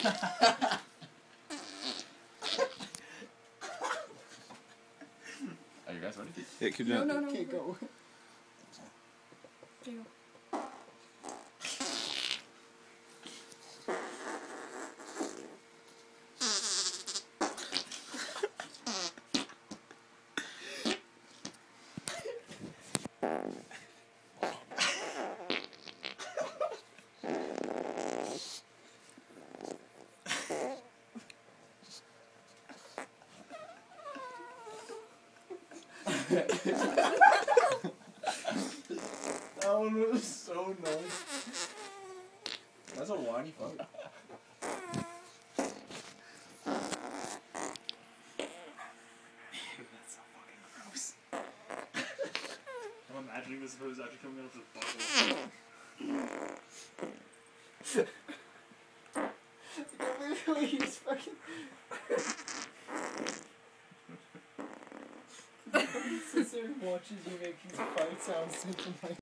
Are you guys ready? Yeah, keep doing it. No. Okay, go. Okay, go. That one was so nice. That's a whiny fuck. That's so fucking gross. I'm imagining this if it was actually coming out of his butthole. He's fucking. Sits there and watches you make these fight sounds something like.